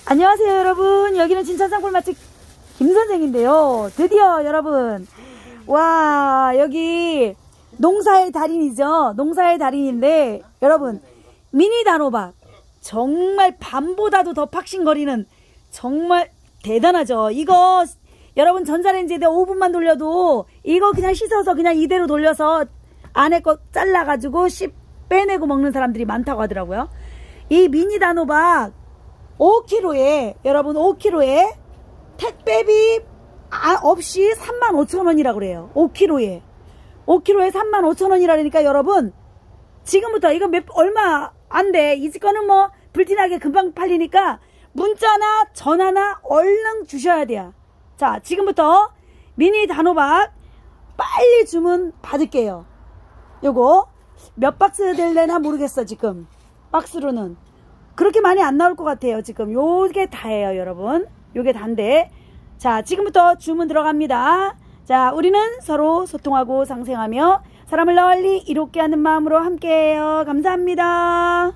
안녕하세요 여러분. 여기는 진천상골 맛집 김선생인데요. 드디어 여러분, 와, 여기 농사의 달인이죠. 농사의 달인인데 여러분, 미니 단호박 정말 밤보다도 더 팍신거리는, 정말 대단하죠. 이거 여러분 전자레인지에 5분만 돌려도 이거 그냥 씻어서 그냥 이대로 돌려서 안에 거 잘라가지고 씨 빼내고 먹는 사람들이 많다고 하더라고요. 이 미니 단호박 5kg에 여러분 5kg에 택배비 없이 35,000원이라고 그래요. 5kg에 35,000원이라 그러니까 여러분, 지금부터 이거 얼마 안 돼. 이 거는 뭐 불티나게 금방 팔리니까 문자나 전화나 얼른 주셔야 돼요. 자, 지금부터 미니 단호박 빨리 주문 받을게요. 요거 몇 박스 될래나 모르겠어. 지금 박스로는 그렇게 많이 안 나올 것 같아요. 지금 요게 다예요 여러분. 요게 단데, 자, 지금부터 주문 들어갑니다. 자, 우리는 서로 소통하고 상생하며 사람을 널리 이롭게 하는 마음으로 함께해요. 감사합니다.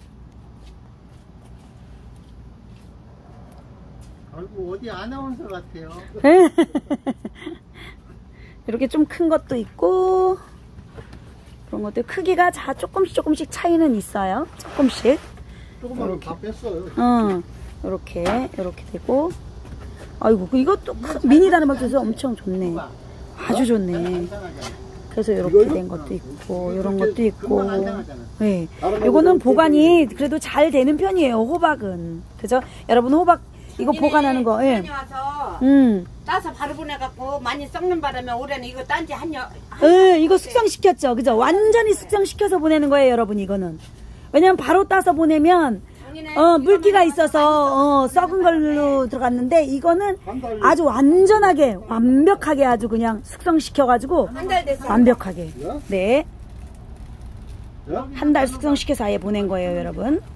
아이고, 어디 아나운서 같아요. 이렇게 좀 큰 것도 있고 그런 것도, 크기가 조금씩 차이는 있어요. 조금씩. 조금만 다 뺐어요. 이렇게 되고, 아이고, 이것도 미니 단호박 줘서 엄청 좋네. 아주 좋네. 그래서 이렇게 된 것도 있고, 이런 것도 있고. 네. 이거는 보관이 그래도 잘 되는 편이에요. 호박은. 그죠? 여러분, 호박 이거 보관하는 거. 예. 와서 따서 바로 보내갖고 많이 썩는 바람에 올해는 이거 딴지 이거 숙성시켰죠. 그죠? 완전히 숙성시켜서 보내는 거예요, 여러분. 이거는. 왜냐면 바로 따서 보내면 물기가 있어서 썩은 걸로 들어갔는데, 이거는 아주 완전하게 완벽하게 아주 그냥 숙성시켜가지고 한 달 됐어요. 완벽하게, 네, 한 달 숙성시켜서 아예 보낸 거예요 여러분.